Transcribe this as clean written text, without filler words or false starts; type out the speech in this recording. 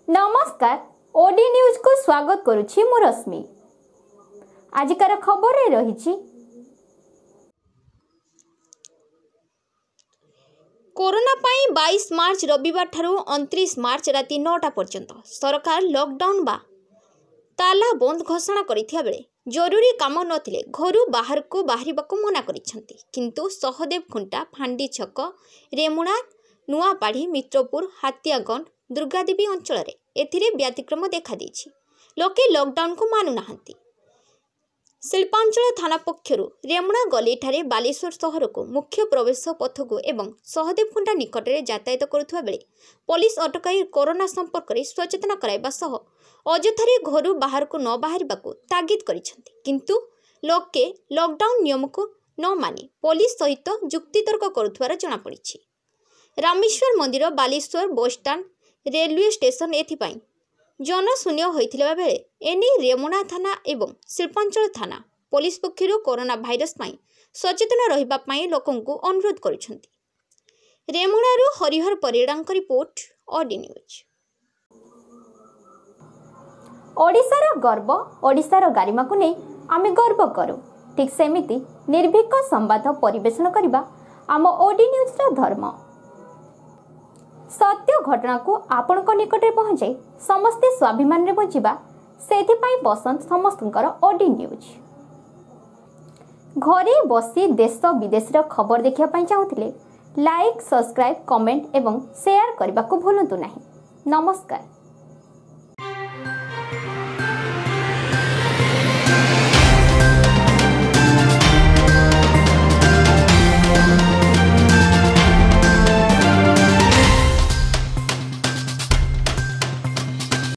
नमस्कार OD news को स्वागत करुछि मु रश्मि। आजिकार खबर रही कोरोना पाई 22 मार्च रविवार ठारू 29 मार्च राति 9टा पर्यंत सरकार लॉकडाउन बा ताला बंद घोषणा करिथिया बेले जरूरी काम नथिले घरु बाहर को बाहरिबाको मना करिसंती। किंतु सहदेव खुंटा फांडी छक रेमुणा नुआपाढ़ी मित्रपुर हातियागंड दुर्गादेवी अंचल एथिरे व्यतिक्रम देखा देछि। लोके लॉकडाउन को मानु नाहंती। शिल्पांचल थाना पक्षरु रेमुणा गली ठारे बालेश्वर सहर को मुख्य प्रवेश पथ को एवं सहदेव खुंटा निकट में यातायात करुवा बेले पुलिस अटकाई कोरोना संपर्क में सचेतन कराइबा सह अଯଥାରେ घरु बाहर को न बाहरिबाको तागिद करिसंती। किंतु लोके लॉकडाउन नियम को न मानि पुलिस सहित जुक्तितर्क करुवार जना पड़िछि। रामेश्वर मंदिर Baleshwar bus stand railway station एथिपाई जनशून्य होइथिला बेले एनी रेमुणा थाना एवं शिल्पांचल थाना पुलिस पक्षरु कोरोना भाइरस पाई सचेतन रहिबा पाई लोकंकु अनुरोध करिसंती। रेमुणारु हरिहर परिडांक रिपोर्ट ओडी न्यूज। ओडिशार गर्व ओडिशार गारिमा को नहीं आमे गर्व करू। ठीक सेमिति निर्भीक संवाद परिवेषण करबा आम ओडी न्यूज रा धर्म। सत्य घटना को आपण को निकट रे पहुंचे समस्ते स्वाभिमान रे बचिबा सेथि पई पसंद समस्तकर ओडी न्यूज। घरे बसी देश विदेश रा खबर देखिया पई चाहुथिले लाइक सब्सक्राइब कमेंट एवं शेयर करबा को भूलंतु नाही। नमस्कार।